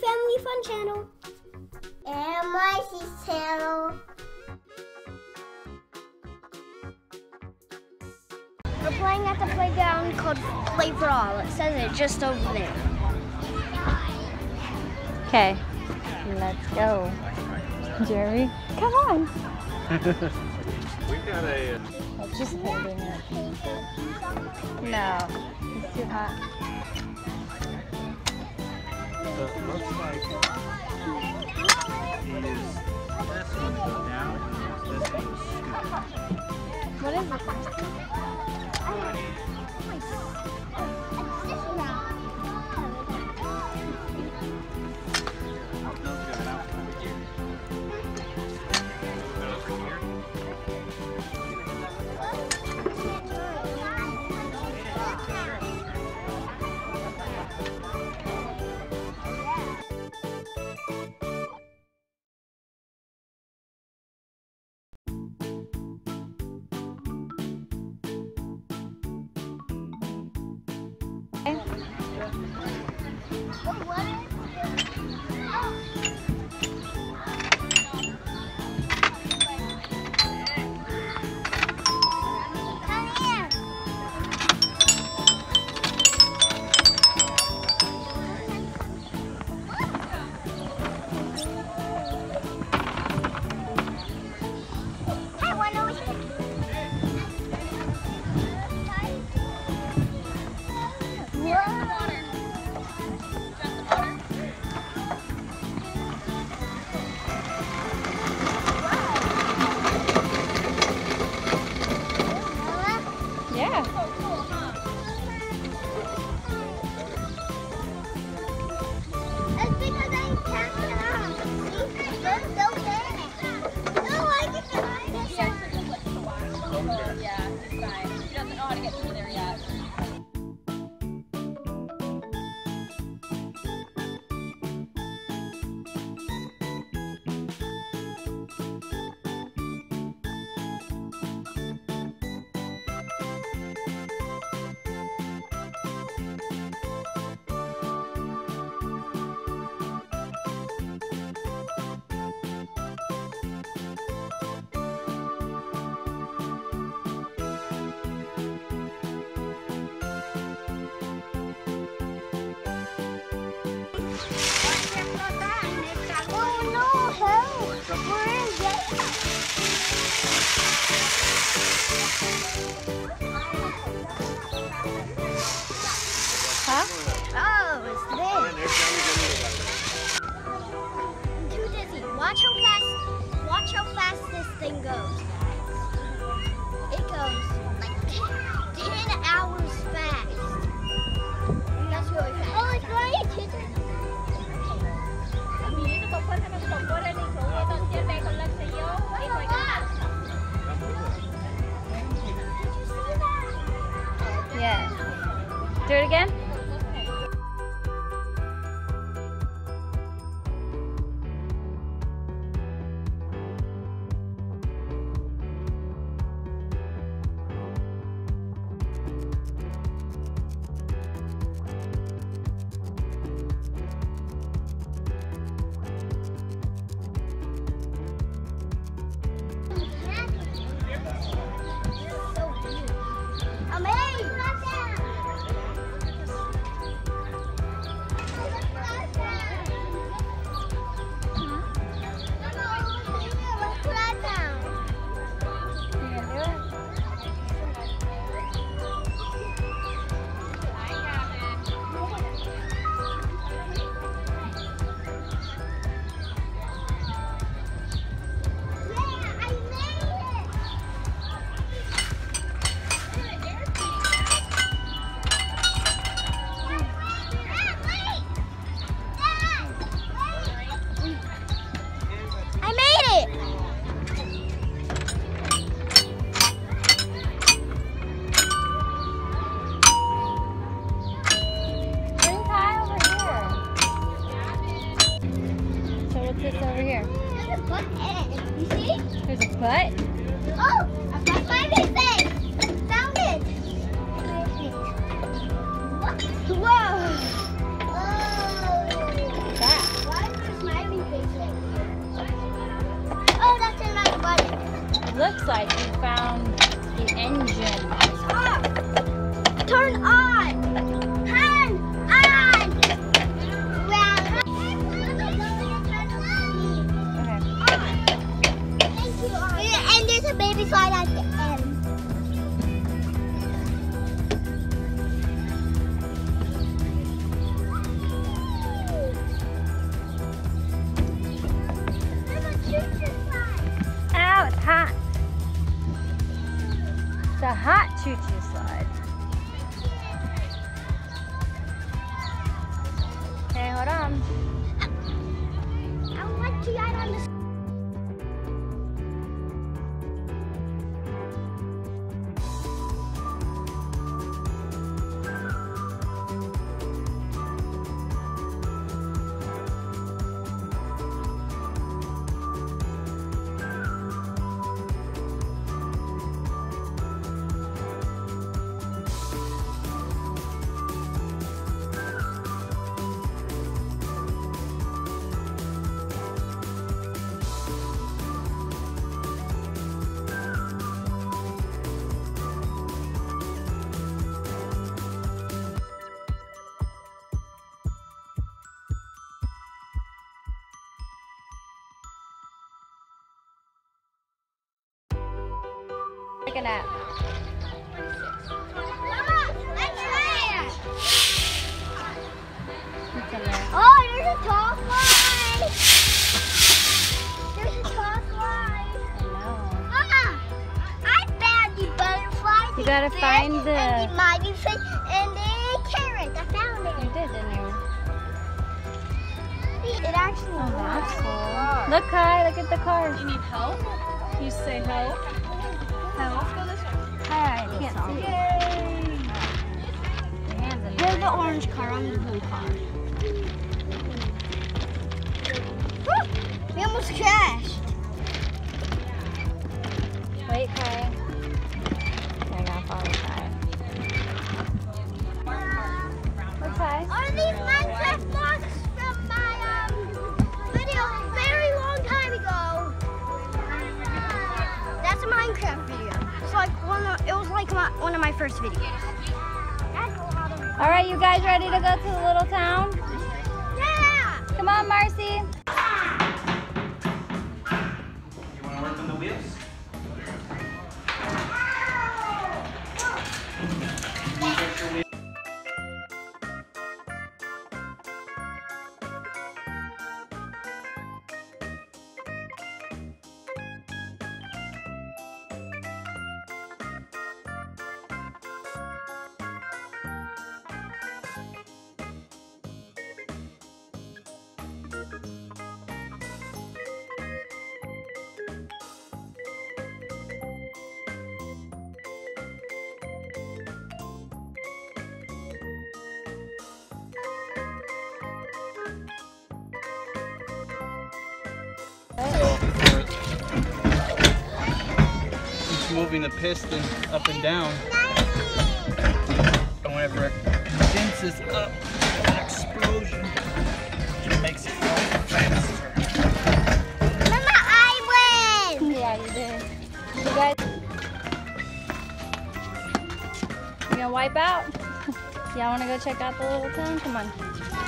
Family Fun channel. And Marcy's channel. We're playing at the playground called Play for All. It says it just over there. Okay, let's go. Jeremy, come on. We've got a... I'm just holding it. No, it's too hot. So it looks like this one to go down and this one to scoot. What is it? Watch how fast this thing goes. It goes like 10 hours fast. That's really fast. Oh, it's right. Yeah. Do it again? What's this over here? There's a butt head. You see? There's a butt? Oh! I found my face! Found it! What? Whoa! Oh! What's that? like we found the engine. Stop! Turn on! Turn on! Well, thank you. And there's a baby slide at the end. There's a choo-choo slide. Ow, it's hot. It's a hot choo-choo slide. Okay, hold on. I would like to ride on the. Take a nap. It's in there. Oh, there's a tall slide. There's a tall slide. I know. Mama, I found the butterfly. You gotta find and the- the mighty fish and the carrot. I found it. You did, didn't you? It actually Oh, that's works. cool. Look, Kai, look at the car. You need help? You say help? Help? Go this way. I can't see. Yay! Your hands in Here's there. the orange car. I'm the blue car. We almost crashed. Wait, Kai. I gotta follow Kai. Look, Kai. Are these Minecraft blocks from my video a very long time ago? That's a Minecraft video. It's like it was like one of my first videos. That's a lot of. All right, you guys ready to go to the little town? Yeah. Come on, Marcy. You want to work on the wheels? It's moving the piston up and down. And whenever it condenses up, there's an explosion, which makes it go faster. Mama, I win. Yeah, you did. You guys, you gonna wipe out? Y'all wanna go check out the little town? Come on.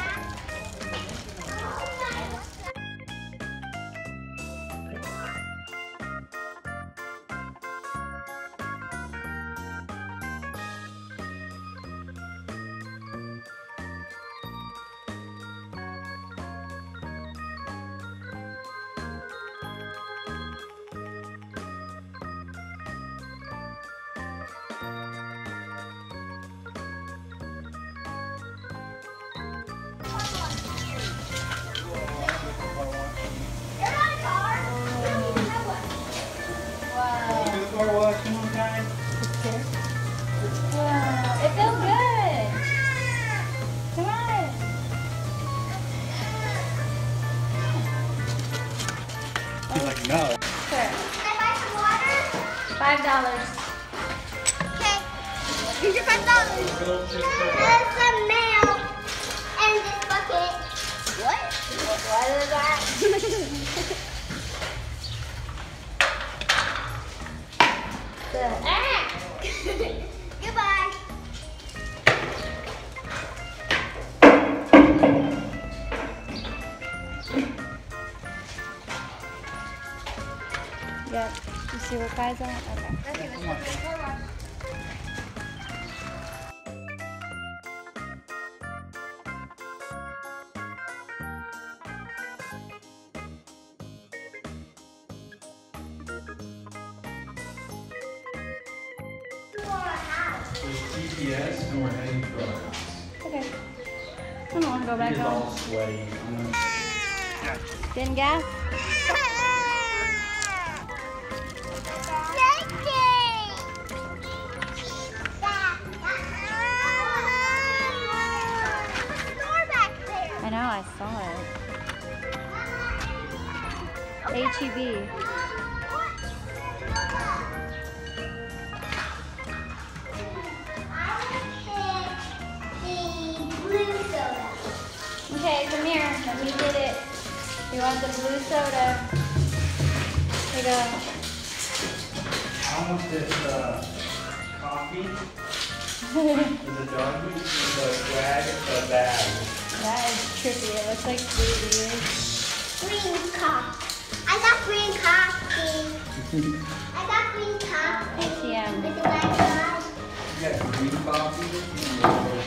Car wash, come on, guys. Wow, it feels good. Come on. He's like, no. Sure. Can I buy some water? $5. Okay. Here's your $5. There's some mail and this bucket. What is that? Yep. You see what guys are? Okay. There's GPS and we're heading to our house. Okay. I don't want to go back It is all home. sweaty. Getting gas? I know, I saw it. H-E-B. Okay, come here. Let me get it. You want the blue soda? Here you go. I want this coffee. There's a doggy with a swag bag. That is trippy. It looks like baby. Green coffee. I got green coffee. I got green coffee. ATM. With the white sauce. You got green coffee?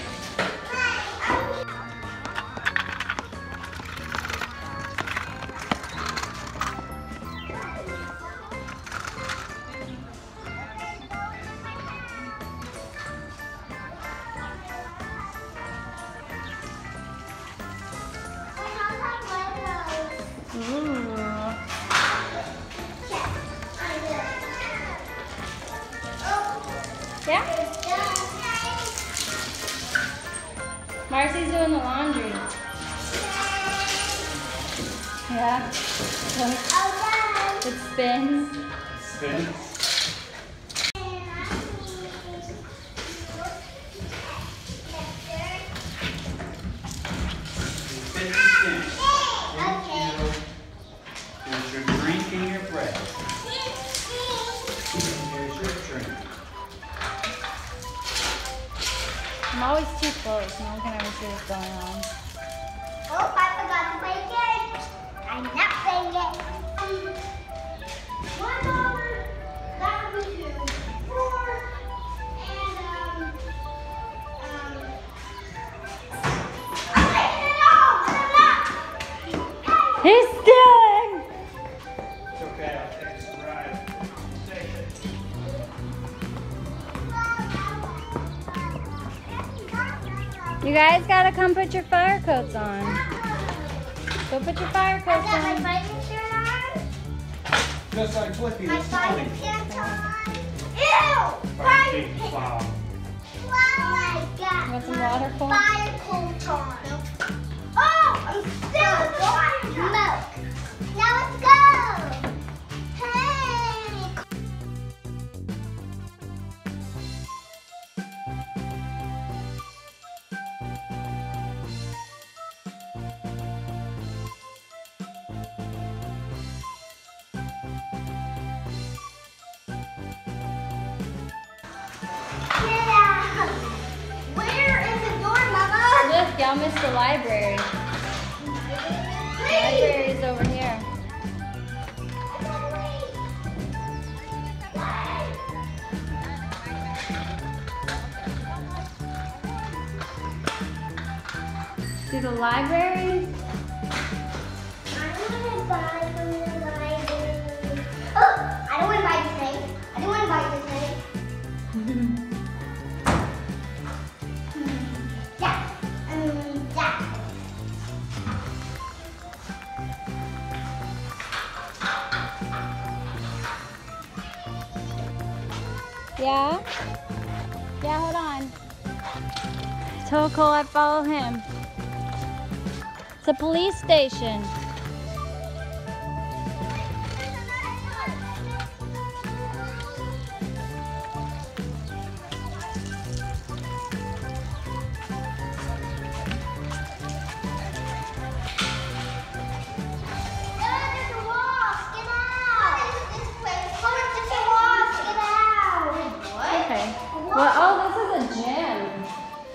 Ooh. Yeah? Marcy's doing the laundry. Yeah. Look, it spins. Spin. There's your drink and your bread. Here's your drink. I'm always too close. No one can ever see what's going on. Oh, I forgot to play it. I'm not playing it. $1, that would be 2, 4, and I'm taking it all. He's stealing! It's okay, I'll take this ride. Take it. You guys gotta come put your fire coats on. Go put your fire I coats got my on. fighting shirt on. Just like Flippy My this fighting morning. shirt on. Ew! Fighting Fighting. bomb. Oh my God. Want some water, Cole? Fire coat on. Oh, I'm still going milk. Now let's go. Hey. Yeah. Where is the door, Mama? Look, y'all missed the library. The library's over here. See the library? I want to buy from the library. Oh, I don't want to buy this thing. I don't want to buy this thing. Yeah. Yeah. Yeah? Yeah, hold on. I told Cole I'd follow him. It's a police station. Okay. Well, oh, this is a gym.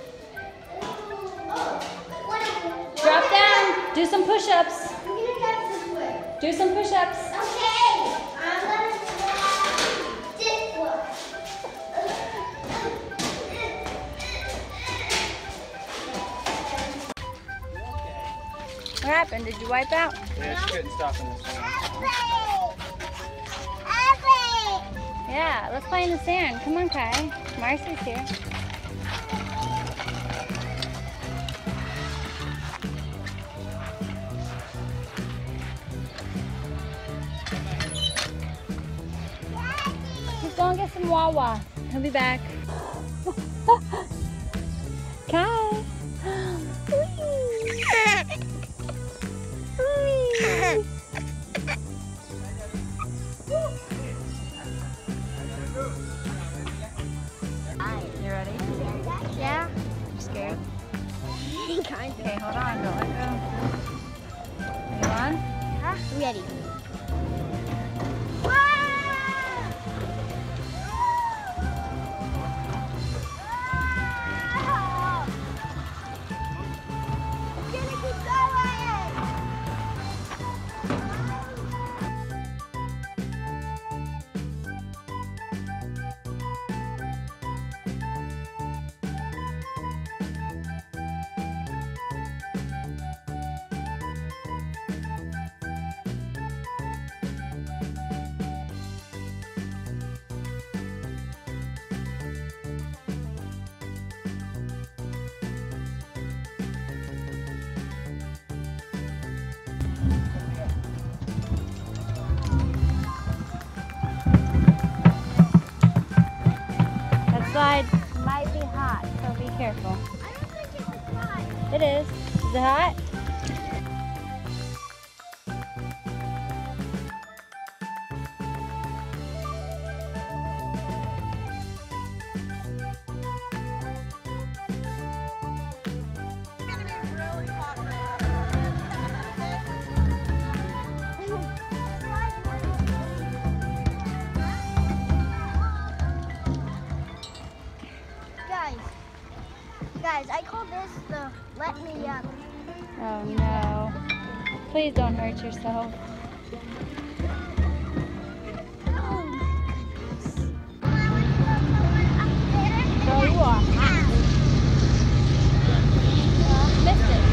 Drop down. Do some push-ups. Do some push-ups. Okay, I'm gonna What happened? Did you wipe out? Yeah, she couldn't stop in this one. Yeah, let's play in the sand. Come on, Kai. Marcy's here. Let's go and get some Wawa. He'll be back. Kai. You ready? Yeah. You scared? Kind of. Okay, hold on. Don't let go. Are you on? Huh? Ready. Slide might be hot, so be careful. I don't think it's a slide. It is. Is it hot? Guys, I call this the let me up. Oh no. Please don't hurt yourself. So you are hot. Missed it.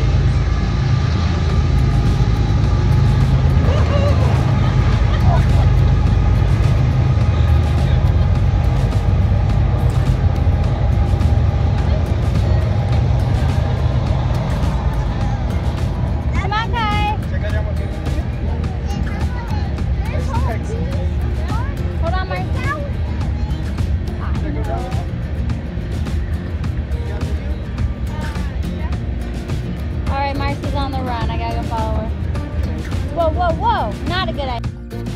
Marcy's on the run. I gotta go follow her. Whoa, whoa, whoa! Not a good idea.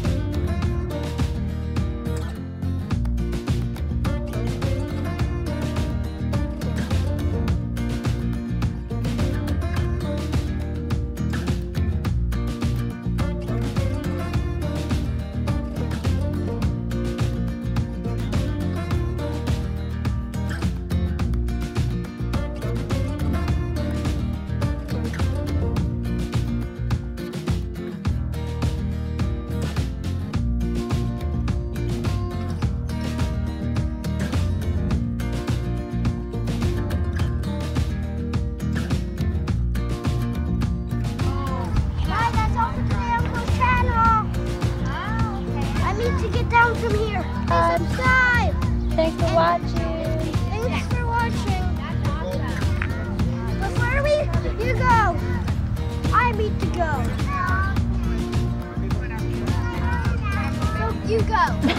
Down from here. Subscribe. Thanks for watching. Thanks for watching. Before you go, I need to go. So you go.